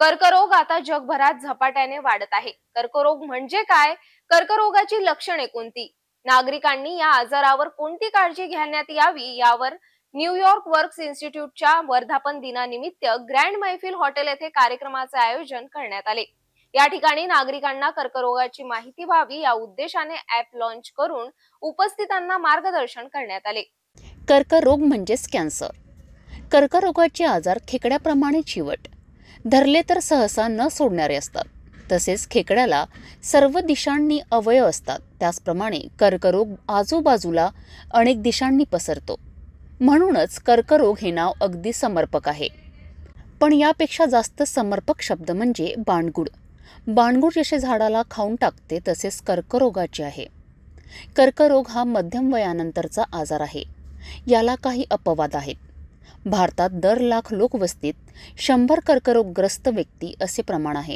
कर्करोग आता जगभरात झपाट्याने वाढत आहे. कर्करोग म्हणजे काय? कर्करोगाची लक्षणे कोणती? नागरिकांनी या आजारावर कोणती काळजी घेण्यात यावी यावर न्यूयॉर्क वर्क्स इन्स्टिट्यूटच्या वर्धापन दिनानिमित्त ग्रँड मैफिल हॉटेल येथे कार्यक्रमाचे आयोजन करण्यात आले। या ठिकाणी नागरिकांना कर्करोगाची माहिती व्हावी या उद्देशाने ॲप लॉन्च करून उपस्थितांना मार्गदर्शन करण्यात आले। कर्करोग म्हणजेच कॅन्सर। कर्करोगाचे आजार खेकड्याप्रमाणे चिवट, धरले तर सहसा न सोडणारे असतात। तसेच खेकड्याला सर्व दिशांनी अवयव असतात, त्याचप्रमाणे कर्करोग आजूबाजूला अनेक दिशांनी पसरतो। म्हणूनच कर्करोग हे नाव अगदी समर्पक आहे। पण यापेक्षा जास्त समर्पक शब्द म्हणजे बाणगुड। बाणगुड जसे झाडाला खाऊन टाकते तसेच कर्करोगाचे आहे। कर्करोग हा मध्यम वयानंतरचा आजार आहे। याला काही अपवाद आहेत। भारतात दर लाख लोकवस्तीत 100 कर्करोगग्रस्त व्यक्ती असे प्रमाण आहे।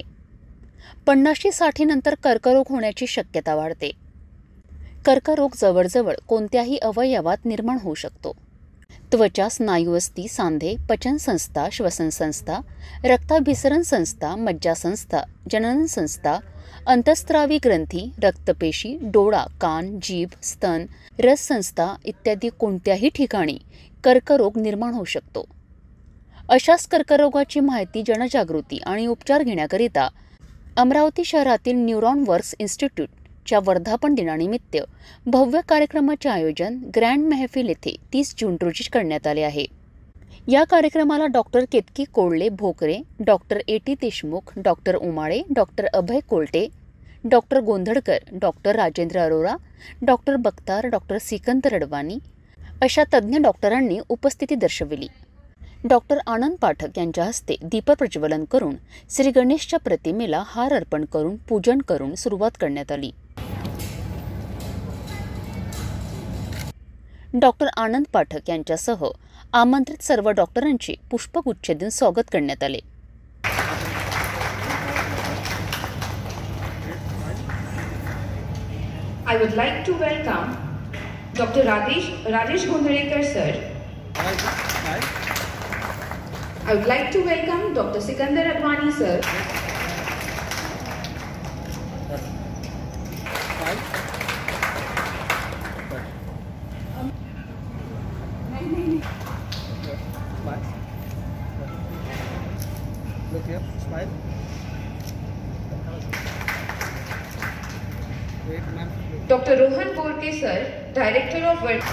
50-60 नंतर कर्करोग होण्याची शक्यता वाढते। कर्करोग जवळजवळ कोणत्याही अवयवात निर्माण होऊ शकतो। त्वचा, स्नायुअस्थी, सांधे, पचनसंस्था, श्वसनसंस्था, रक्ताभिसरण संस्था, मज्जासंस्था, जनन संस्था, अंतस्त्रावी ग्रंथी, रक्तपेशी, डोळा, कान, जीभ, स्तन, रससंस्था इत्यादी कोणत्याही ठिकाणी कर्करोग निर्माण होऊ शकतो। अशाच कर्करोगाची माहिती, जनजागृती आणि उपचार घेण्याकरिता अमरावती शहरातील न्यूरॉन वर्क्स इन्स्टिट्यूटच्या वर्धापन दिनानिमित्त भव्य कार्यक्रमाचे आयोजन ग्रँड महफिल येथे 30 जून रोजी करण्यात आले आहे। या कार्यक्रमाला doctor Ketaki Kolale Bhokare, doctor A T. Deshmukh, doctor Umale, doctor Abhay Kolte, doctor Gondhalkar, doctor Rajendra Arora, doctor Bakhtar, doctor Sikandar Advani अशा तज्ज्ञ डॉक्टरांनी उपस्थिती दर्शविली। डॉक्टर आनंद पाठक यांच्या हस्ते दीपप्रज्वलन करून श्री गणेशच्या प्रतिमेला हार अर्पण करून पूजन करून सुरुवात करण्यात आली। डॉक्टर आनंद पाठक यांच्यासह आमंत्रित सर्व डॉक्टरांचे पुष्पगुच्छ देऊन स्वागत करण्यात आले। I would like to welcome Dr. Rajesh Gondhalekar sir. I would like to welcome Dr. Sikandar Advani sir. Look here, smile. Wait, ma'am. Dr. Rohan Borke sir, Director of Work.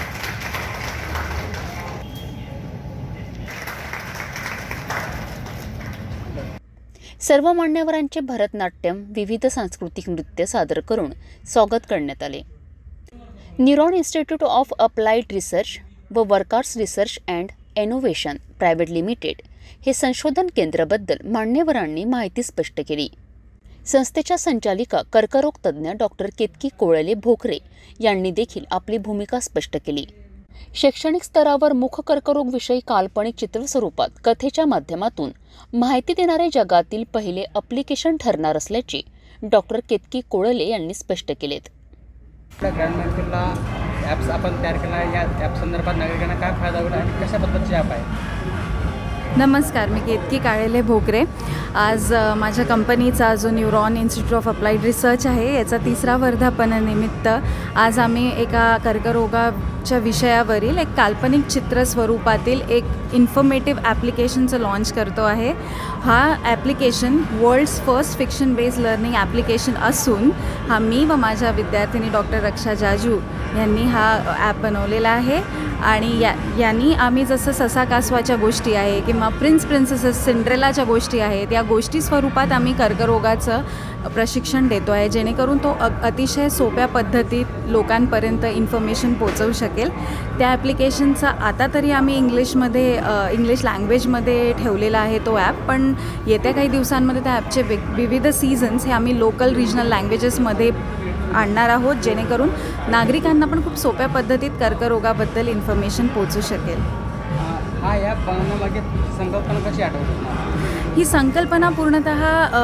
सर्व मान्यवरांचे भरतनाट्यम, विविध सांस्कृतिक नृत्य सादर करून स्वागत करण्यात आले। Neuron institute of applied research व workers research and innovation private limited हे संशोधन केंद्राबद्दल मान्यवरांनी माहिती स्पष्ट केली। संस्थेच्या संचालिका कर्करोग तज्ज्ञ डॉक्टर केतकी कोळले भोकरे यांनी देखील आपली भूमिका स्पष्ट केली। शैक्षणिक स्तरावर मुख कर्करोग विषयी काल्पनिक चित्रस्वरूपात कथेच्या माध्यमातून माहिती देणारे जगातील पहिले ॲप्लिकेशन ठरणार असल्याचे डॉक्टर केतकी कोळले यांनी स्पष्ट केलेत। ग्रँड महफिलला ॲप्स आपण तयार केला, या ॲप संदर्भात नागरिकांना काय फायदा होईल आणि कशा पद्धतीचे ॲप आहे? नमस्कार, मी केतकी काळेले भोकरे। आज माझ्या कंपनीचा जो neuron institute of applied research आहे याचा 3रा वर्धापनानिमित्त आज आम्ही एका कर्करोगाच्या विषयावरील एक काल्पनिक चित्र स्वरूपातील एक इन्फॉर्मेटिव्ह ॲप्लिकेशनचं लॉन्च करतो आहे। हा application world's first fiction based learning application असून हा मी व माझ्या विद्यार्थिनी डॉक्टर रक्षा जाजू यांनी हा ॲप बनवलेला आहे। आणि यांनी आम्ही जसं ससा कासवाच्या गोष्टी आहे किंवा प्रिन्सेसेस सिंड्रेलाच्या गोष्टी आहेत या गोष्टी स्वरूपात आम्ही कर्करोगाचं प्रशिक्षण देतो आहे, जेणेकरून तो अतिशय सोप्या पद्धतीत लोकांपर्यंत इन्फॉर्मेशन पोहोचवू शकेल। त्या ॲप्लिकेशनचा आता तरी आम्ही इंग्लिश लँग्वेजमध्ये ठेवलेला आहे तो ॲप, पण येत्या काही दिवसांमध्ये त्या ॲपचे विविध सीझन्स हे आम्ही लोकल रिजनल लँग्वेजेसमध्ये आणणार आहोत, जेणेकरून नागरिकांना पण खूप सोप्या पद्धतीत कर्करोगाबद्दल इन्फॉर्मेशन पोहोचू शकेल। हा ॲप बनवण्यामागे संकल्पना कशी आठवते? ही संकल्पना पूर्णतः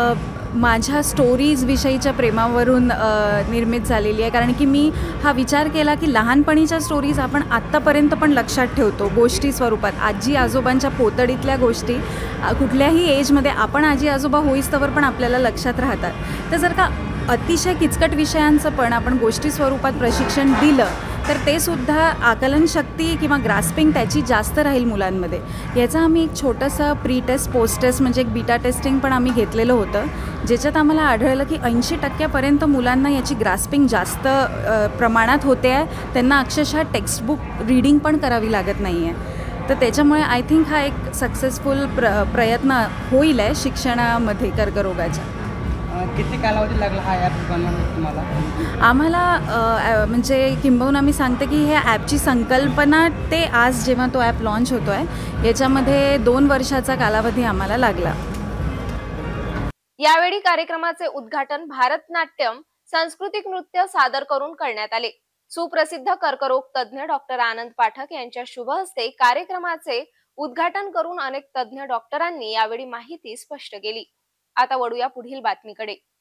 माझ्या स्टोरीज विषयीच्या प्रेमावरून निर्मित झालेली आहे. कारण की मी हा विचार केला की लहानपणीच्या स्टोरीज आपण आत्तापर्यंत पण लक्षात ठेवतो गोष्टी स्वरूपात. आजी आजोबांच्या पोतडीतल्या गोष्टी कुठल्याही एजमध्ये आपण आजी आजोबा होईस्तवर पण आपल्याला लक्षात राहतात. तर जर का अतिशय किचकट विषयांचं पण आपण गोष्टी स्वरूपात प्रशिक्षण दिलं तर ते सुद्धा आकलनशक्ती किंवा ग्रास्पिंग त्याची जास्त राहील मुलांमध्ये. याचं आम्ही एक छोटंसं प्री टेस्ट पोस्ट टेस्ट म्हणजे एक बीटा टेस्टिंग पण आम्ही घेतलेलं होतं, ज्याच्यात आम्हाला आढळलं की 80% मुलांना याची ग्रास्पिंग जास्त प्रमाणात होते आहे. त्यांना अक्षरशः टेक्स्टबुक रीडिंग पण करावी लागत नाही आहे. तर त्याच्यामुळे आय थिंक हा एक सक्सेसफुल प्रयत्न होईल आहे शिक्षणामध्ये कर्करोगाच्या. किती कालावधी लागला हा ॲप बनवण्यासाठी तुम्हाला? आम्हाला म्हणजे किंबहुना मी सांगते की ह्या ॲपची संकल्पना ते आज जेव्हा तो ॲप लॉन्च होतो आहे याच्यामध्ये 2 वर्षाचा कालावधी आम्हाला लागला. यावेळी कार्यक्रमाचे उद्घाटन भारतनाट्यम सांस्कृतिक नृत्य सादर करून करण्यात आले. सुप्रसिद्ध कर्करोग तज्ज्ञ डॉक्टर आनंद पाठक यांच्या शुभ हस्ते कार्यक्रमाचे उद्घाटन करून अनेक तज्ज्ञ डॉक्टरांनी यावेळी माहिती स्पष्ट केली. आता वळूया पुढील बातमीकडे.